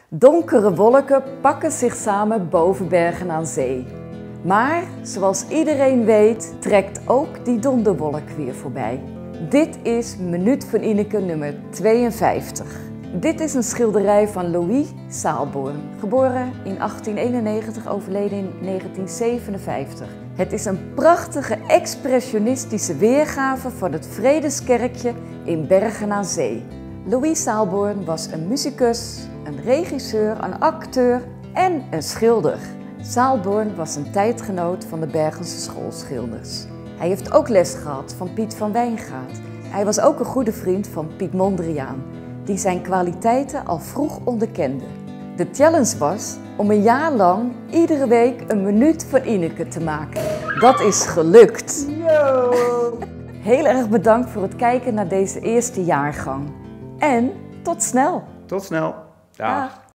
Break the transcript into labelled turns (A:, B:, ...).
A: Donkere wolken pakken zich samen boven Bergen aan Zee. Maar, zoals iedereen weet, trekt ook die donderwolk weer voorbij. Dit is Minuut van Ineke nummer 52. Dit is een schilderij van Louis Saalborn, geboren in 1891, overleden in 1957. Het is een prachtige expressionistische weergave van het Vredeskerkje in Bergen aan Zee. Louis Saalborn was een muzikus, een regisseur, een acteur en een schilder. Saalborn was een tijdgenoot van de Bergense schoolschilders. Hij heeft ook les gehad van Piet van Wijngaard. Hij was ook een goede vriend van Piet Mondriaan, die zijn kwaliteiten al vroeg onderkende. De challenge was om een jaar lang iedere week een minuut van Ineke te maken. Dat is gelukt!
B: Yo.
A: Heel erg bedankt voor het kijken naar deze eerste jaargang. En tot snel!
B: Tot snel. Dag.
A: Dag.